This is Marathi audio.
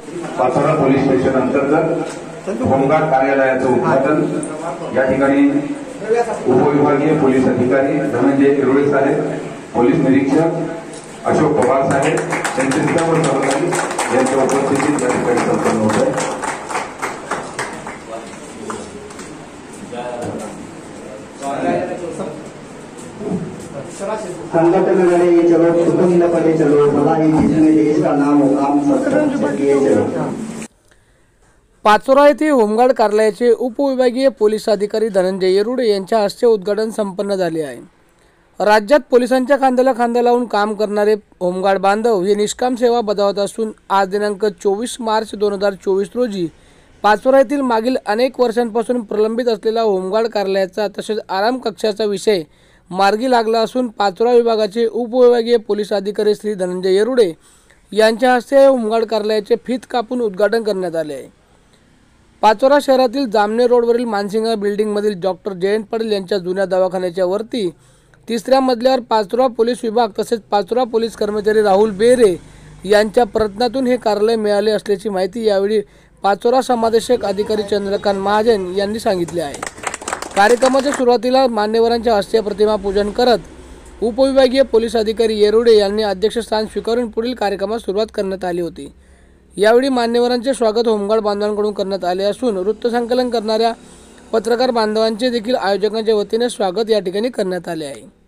पाचोरा पोलीस स्टेशन अंतर्गत होमगार्ड कार्यालयाचं उद्घाटन या ठिकाणी उपविभागीय पोलीस अधिकारी धनंजय येरुळे साहेब, पोलीस निरीक्षक अशोक पवार साहेब यांचे सर्व सहकारी यांच्या उपस्थितीत या ठिकाणी संपन्न होत आहे। संगठन लड़े चलो, कुटुंब न पड़े चलो, भलाई जिसमें देश का नाम हो, काम सब किए चलो। पाचोरा येथे होमगार्ड कार्यालयाचे उपविभागीय पोलीस अधिकारी धनंजय येरुळे यांच्या हस्ते उद्घाटन संपन्न झाले आहे। राज्यात पोलिसांच्या खांद्याला खांदा लावून काम करणारे होमगार्ड बांधव हे निष्काम सेवा बजावत असून आज दिनांक 24 मार्च 2024 रोजी पाचोरा येथील मागील अनेक वर्षांपासून प्रलंबित असलेला होमगार्ड कार्यालयाचा तसेच आराम कक्षाचा विषय मार्गी लागला असून पाचोरा विभागाचे उपविभागीय पोलीस अधिकारी श्री धनंजय येरुळे यांच्या हस्ते होमगार्ड कार्यालयाचे फीत कापून उद्घाटन करण्यात आले आहे। पाचोरा शहरातील जामनेर रोडवरील मानसिंगा बिल्डिंगमधील डॉक्टर जयंत पाटील यांच्या जुन्या दवाखान्याच्या वरती 3ऱ्या मजल्यावर पाचोरा पोलीस विभाग तसेच पाचोरा पोलीस कर्मचारी राहुल बेरे यांच्या प्रयत्नातून हे कार्यालय मिळाले असल्याची माहिती यावेळी पाचोरा समादेशक अधिकारी चंद्रकांत महाजन यांनी सांगितले आहे। कार्यक्रमाच्या सुरुवातीला मान्यवरांच्या हस्ते प्रतिमा पूजन करत उपविभागीय पोलीस अधिकारी येरुळे यांनी अध्यक्षस्थान स्वीकारून पुढील कार्यक्रमास सुरुवात करण्यात आली होती। यावेळी मान्यवरांचे स्वागत होमगार्ड बांधवांकडून करण्यात आले असून वृत्तसंकलन करणाऱ्या पत्रकार बांधवांचे देखील आयोजकांच्या वतीने स्वागत या ठिकाणी करण्यात आले आहे।